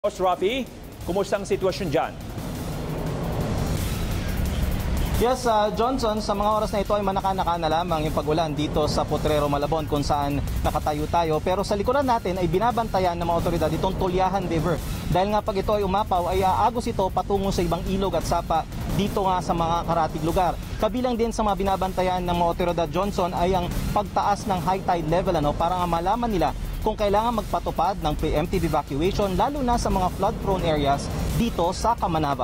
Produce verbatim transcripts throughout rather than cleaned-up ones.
Boss Rafi, kumusta ang sitwasyon dyan? Yes, uh, Johnson, sa mga oras na ito ay manaka-naka na lamang yung pag-ulan dito sa Potrero, Malabon kung saan nakatayo tayo. Pero sa likuran natin ay binabantayan ng mga otoridad itong Tulyahan River. Dahil nga pag ito ay umapaw ay aagos ito patungo sa ibang ilog at sapa dito nga sa mga karatig lugar. Kabilang din sa mga binabantayan ng mga otoridad, Johnson, ay ang pagtaas ng high tide level ano, para nga malaman nila kung kailangan magpatupad ng preemptive evacuation lalo na sa mga flood-prone areas dito sa Kamanava.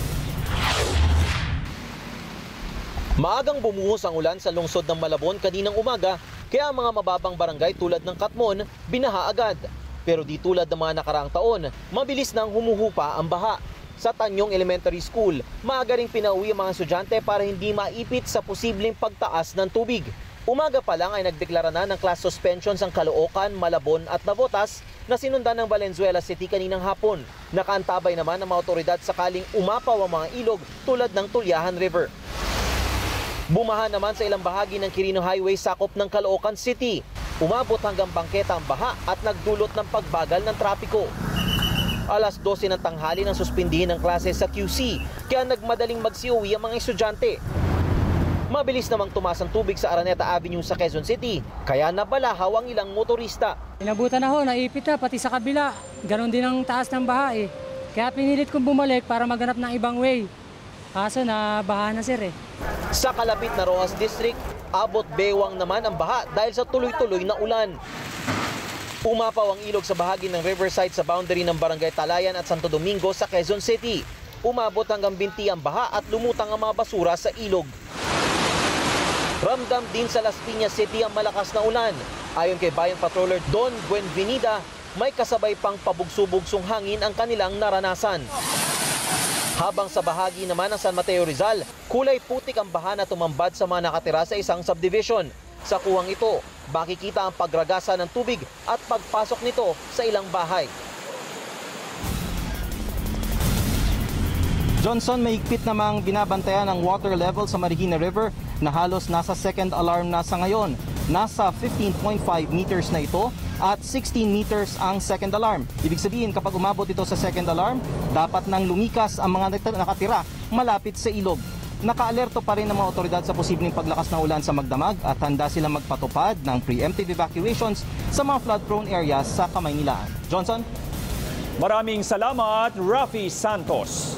Maagang bumuhos ang ulan sa lungsod ng Malabon kaninang umaga, kaya ang mga mababang barangay tulad ng Katmon, binaha agad. Pero di tulad ng mga nakaraang taon, mabilis nang humuhupa ang baha. Sa Tanyong Elementary School, maaga ring pinauwi ang mga estudyante para hindi maipit sa posibleng pagtaas ng tubig. Umaga pa lang ay nagdeklara na ng class suspensions ang Caloocan, Malabon at Navotas na sinundan ng Valenzuela City kaninang hapon. Nakaantabay naman ng mga otoridad sakaling umapaw ang mga ilog tulad ng Tulyahan River. Bumaha naman sa ilang bahagi ng Quirino Highway sakop ng Caloocan City. Umabot hanggang bangketa ang baha at nagdulot ng pagbagal ng trapiko. Alas dose ng tanghali nang suspindihin ang klase sa Q C, kaya nagmadaling magsiuwi ang mga estudyante. Mabilis namang tumaas ang tubig sa Araneta Avenue sa Quezon City, kaya nabalahaw ang ilang motorista. Inabutan ako, naipit na, pati sa kabila. Ganon din ang taas ng baha eh. Kaya pinilit kong bumalik para maghanap ng ibang way. Kaso na baha na sir eh. Sa kalapit na Rojas District, abot bewang naman ang baha dahil sa tuloy-tuloy na ulan. Umapaw ang ilog sa bahagi ng Riverside sa boundary ng Barangay Talayan at Santo Domingo sa Quezon City. Umabot hanggang binti ang baha at lumutang ang mga basura sa ilog. Ramdam din sa Las Piñas City ang malakas na ulan. Ayon kay Bayan Patroller Don Buenvenida, may kasabay pang pabugso-bugsong hangin ang kanilang naranasan. Habang sa bahagi naman ng San Mateo Rizal, kulay putik ang baha na tumambad sa mga nakatira sa isang subdivision. Sa kuwang ito, makikita ang pagragasa ng tubig at pagpasok nito sa ilang bahay. Johnson, mahigpit namang binabantayan ang water level sa Marikina River na halos nasa second alarm na sa ngayon. Nasa fifteen point five meters na ito at sixteen meters ang second alarm. Ibig sabihin kapag umabot ito sa second alarm, dapat nang lumikas ang mga nakatira malapit sa ilog. Nakaalerto pa rin ang mga otoridad sa posibleng paglakas ng ulan sa Magdamag at handa silang magpatupad ng preemptive evacuations sa mga flood-prone areas sa Kamaynilaan. Johnson? Maraming salamat, Rafi Santos.